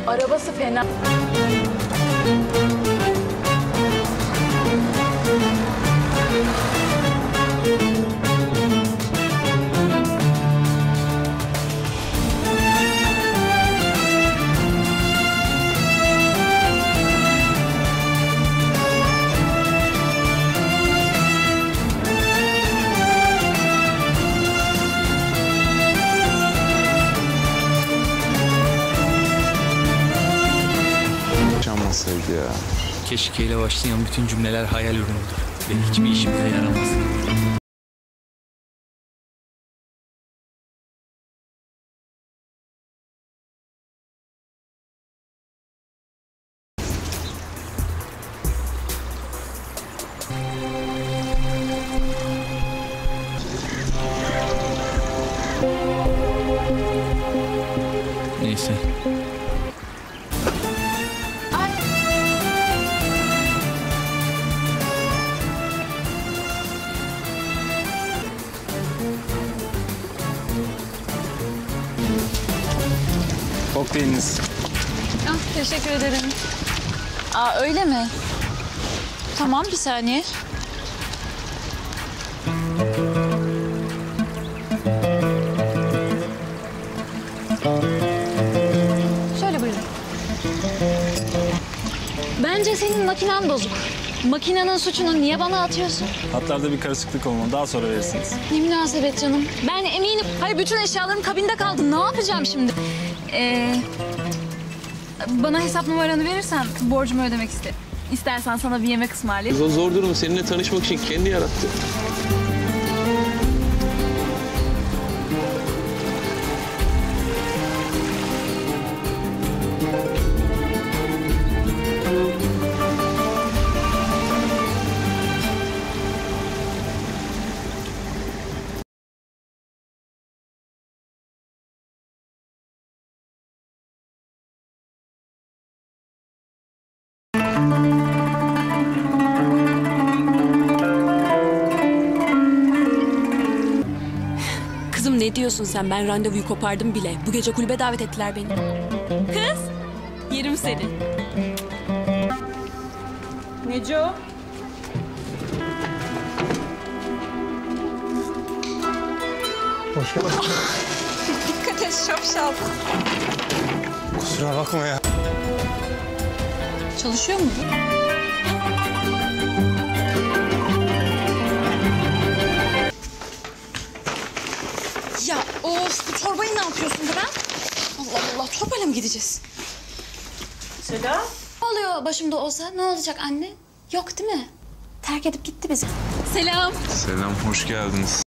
Arabası fena. Sevgi ya. Keşkeyle başlayan bütün cümleler hayal ürünüdür ve hiçbir işimize yaramaz. Neyse. Kokteyliniz. Ah, teşekkür ederim. Aa, öyle mi? Tamam, bir saniye. Şöyle buyurun. Bence senin makinen bozuk. Makinenin suçunu niye bana atıyorsun? Hatlarda bir karışıklık olmalı. Daha sonra verirsiniz. Ne münasebet canım. Ben eminim. Hayır, bütün eşyalarım kabinde kaldı. Ne yapacağım şimdi? Bana hesap numaranı verirsen borcumu ödemek isterim. İstersen sana bir yemek ısmarlayayım. O zor durumu seninle tanışmak için kendi yarattı. Kızım ne diyorsun sen? Ben randevuyu kopardım bile. Bu gece kulübe davet ettiler beni. Kız, yerim seni. Neco? Hoş geldin. Dikkat et şapşal. Kusura bakma ya. Çalışıyor mu bu? Ya of, bu çorbayı ne yapıyorsun Bırak? Allah Allah, çorbayla mı gideceğiz? Selam. Ne oluyor başımda olsa? Ne olacak anne? Yok değil mi? Terk edip gitti bizi. Selam. Selam, hoş geldiniz.